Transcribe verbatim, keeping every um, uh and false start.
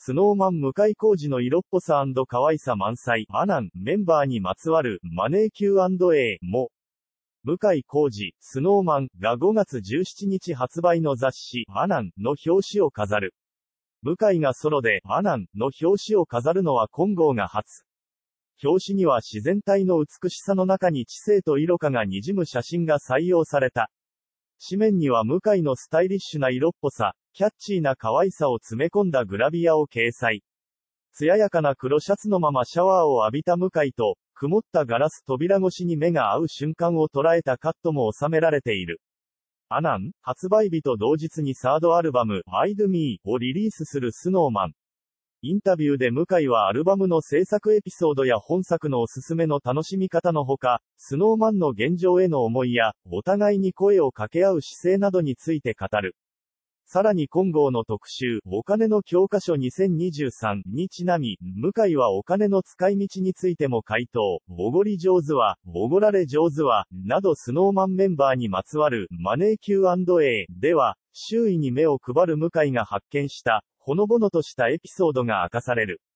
スノーマン向井康二の色っぽさ&可愛さ満載、アナン、メンバーにまつわる、マネー キューアンドエー も、向井康二、スノーマンがごがつじゅうしちにち発売の雑誌、アナンの表紙を飾る。向井がソロで、アナンの表紙を飾るのは金剛が初。表紙には自然体の美しさの中に知性と色香が滲む写真が採用された。紙面には向井のスタイリッシュな色っぽさ、キャッチーな可愛さを詰め込んだグラビアを掲載。艶やかな黒シャツのままシャワーを浴びた向井と、曇ったガラス扉越しに目が合う瞬間を捉えたカットも収められている。アナン、発売日と同日にサードアルバム、I'd Me をリリースするスノーマン。インタビューで向井はアルバムの制作エピソードや本作のおすすめの楽しみ方のほか、スノーマンの現状への思いや、お互いに声を掛け合う姿勢などについて語る。さらに金剛の特集、お金の教科書にせんにじゅうさんにちなみ、向井はお金の使い道についても回答、おごり上手は、おごられ上手は、などスノーマンメンバーにまつわる、マネー キューアンドエー では、周囲に目を配る向井が発見した、ほのぼのとしたエピソードが明かされる。